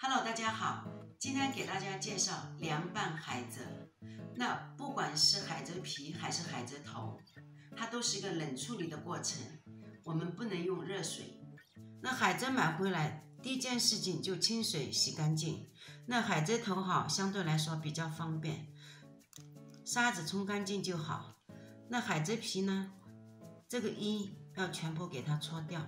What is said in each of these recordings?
Hello， 大家好，今天给大家介绍凉拌海蜇。那不管是海蜇皮还是海蜇头，它都是一个冷处理的过程，我们不能用热水。那海蜇买回来，第一件事情就清水洗干净。那海蜇头好，相对来说比较方便，沙子冲干净就好。那海蜇皮呢，这个衣要全部给它搓掉。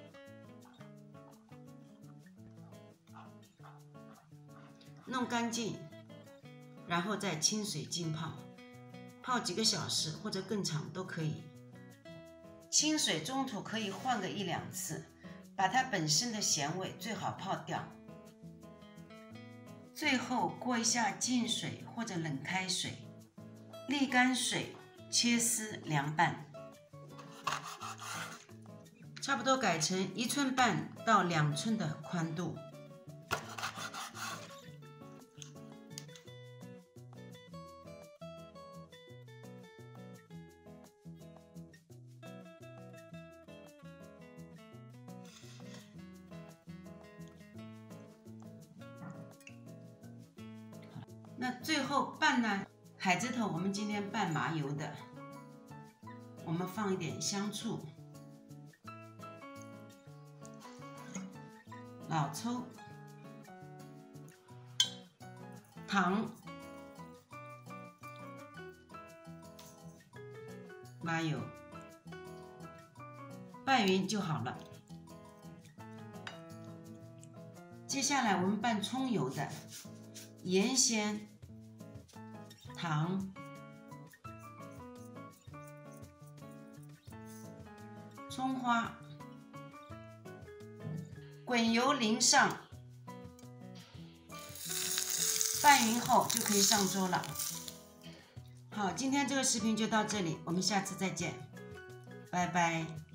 弄干净，然后再清水浸泡，泡几个小时或者更长都可以。清水中途可以换个1-2次，把它本身的咸味最好泡掉。最后过一下净水或者冷开水，沥干水，切丝凉拌。差不多改成1寸半到2寸的宽度。那最后拌呢，海蜇头我们今天拌麻油的，我们放一点香醋、老抽、糖、麻油，拌匀就好了。接下来我们拌葱油的，盐、鲜、糖、葱花，滚油淋上，拌匀后就可以上桌了。好，今天这个视频就到这里，我们下次再见，拜拜。